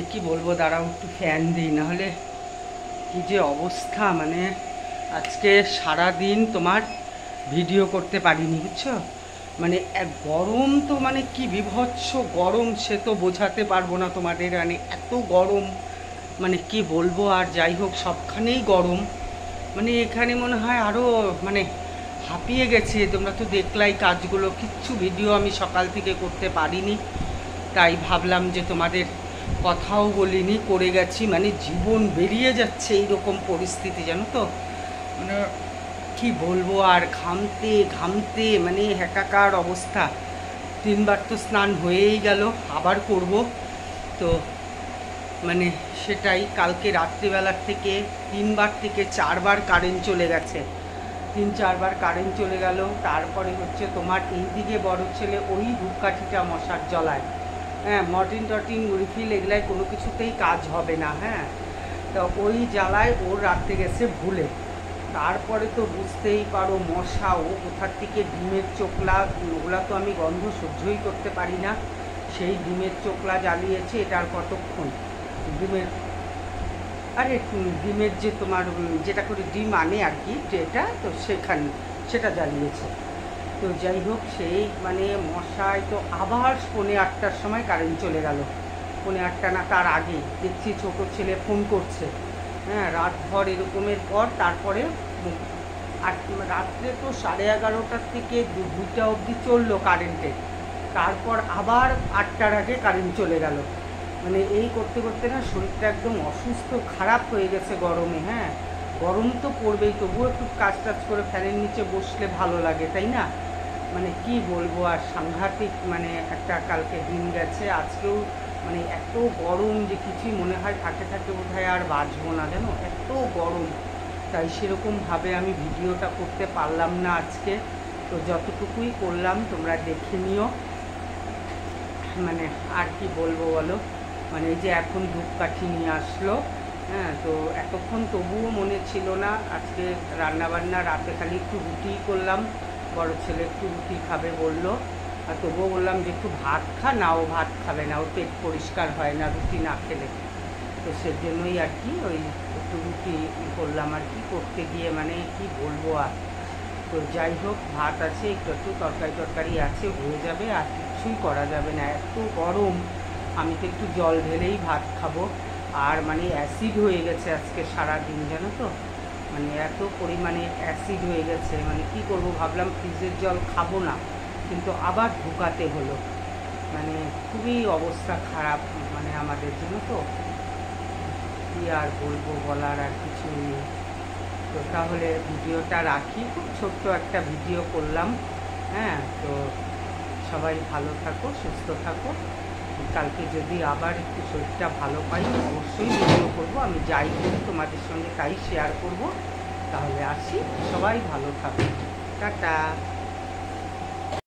কি বলবো, দাঁড়াও একটু ফ্যান দিই, নাহলে কি যে অবস্থা। আজকে সারা দিন তোমার ভিডিও করতে পারিনি, বুঝছো। গরম তো কি বিভৎস গরম, সে তো বোঝাতে পারবো না তোমাদের। এত গরম, কি বলবো। আর যাই হোক, সবখানেই গরম। এখানে মনে হয় আরও হাঁপিয়ে গেছে। তোমরা তো দেখলাই কাজগুলো, কিচ্ছু ভিডিও আমি সকাল থেকে করতে পারিনি। তাই ভাবলাম যে তোমাদের কথাও বলিনি, করে গেছি। জীবন বেরিয়ে যাচ্ছে এইরকম পরিস্থিতি, জানো তো। কি বলবো, আর ঘামতে ঘামতে একাকার অবস্থা। 3বার তো স্নান হয়েই গেল, আবার করব তো। সেটাই, কালকে রাত্রিবেলার থেকে 3বার থেকে 4বার কারেন্ট চলে গেছে। 3-4বার কারেন্ট চলে গেল। তারপরে হচ্ছে তোমার এইদিকে বড় ছেলে ওই ধূপকাঠিটা মশার জ্বলায়। হ্যাঁ, মর্টিন টর্টিন রিফিল এগুলায় কোনো কিছুতেই কাজ হবে না। হ্যাঁ, তো ওই জ্বালায় ওর রাখতে গেছে ভুলে। তারপরে তো বুঝতেই পারো, মশা ও কোথার থেকে ডিমের চোকলা, ওগুলা তো আমি গন্ধ সহ্যই করতে পারি না। সেই ডিমের চোকলা জ্বালিয়েছে। এটার কতক্ষণ ডিমের, আরে ডিমের যে তোমার যেটা করে ডিম আনে আর কি, যেটা তো সেখানে সেটা জ্বালিয়েছে। তো যাই হোক, সেই মশায় তো আবার 8:45টার সময় কারেন্ট চলে গেল। 8:45 না, তার আগে দেখছি ছোটো ছেলে ফোন করছে। হ্যাঁ, রাতভর এরকমের পর তারপরে রাত্রে তো 11:30টার থেকে 2টা অবধি চললো কারেন্টে। তারপর আবার 8টার আগে কারেন্ট চলে গেল। এই করতে করতে না শরীরটা একদম অসুস্থ, খারাপ হয়ে গেছে গরমে। হ্যাঁ, গরম তো পড়বেই, তবুও একটু কাজ টাজ করে ফ্যানের নিচে বসলে ভালো লাগে, তাই না। কি বলবো, আর সাংঘাতিক একটা কালকে দিন গেছে। আজকেও এত গরম যে কিছুই মনে হয় থাকে থাকে বোধহয় আর বাঁচবো না, জানো, এত গরম। তাই সেরকমভাবে আমি ভিডিওটা করতে পারলাম না আজকে। তো যতটুকুই করলাম তোমরা দেখে নিও। আর কি বলবো বলো, এই যে এখন ধূপকাঠি নিয়ে আসলো। হ্যাঁ, তো এতক্ষণ তবুও মনে ছিল না আজকে রান্নাবান্না। রাতে খালি একটু রুটিই করলাম। বড় ছেলে একটু রুটি খাবে বললো, আর তবুও বললাম যে একটু ভাত খা, না ও ভাত খাবে না, ওর পেট পরিষ্কার হয় না রুটি না খেলে। তো সেজন্যই আর কি ওই একটু রুটি করলাম আর কি, করতে গিয়ে কি বলবো আর। তো যাই হোক, ভাত আছে, একটু একটু তরকারি আছে, হয়ে যাবে। আর কিছুই করা যাবে না, এত গরম। আমি তো একটু জল ঢেলেই ভাত খাবো। আর অ্যাসিড হয়ে গেছে আজকে সারাদিন, জানো তো। এত পরিমাণে অ্যাসিড হয়ে গেছে। কি করব, ভাবলাম ফ্রিজের জল খাবো না, কিন্তু আবার ঢুকাতে হলো। খুবই অবস্থা খারাপ আমাদের জন্য। তো কী আর বলবো, বলার আর কিছু নেই। তো তাহলে ভিডিওটা রাখি, খুব ছোট্ট একটা ভিডিও করলাম। হ্যাঁ, তো সবাই ভালো থাকো, সুস্থ থাকো। কালকে যদি আবার একটু শরীরটা ভালো পাই অবশ্যই ভিডিও করবো। আমি যাই করি তোমাদের সঙ্গে তাই শেয়ার করব। তাহলে আসি, সবাই ভালো থাকো, টাটা।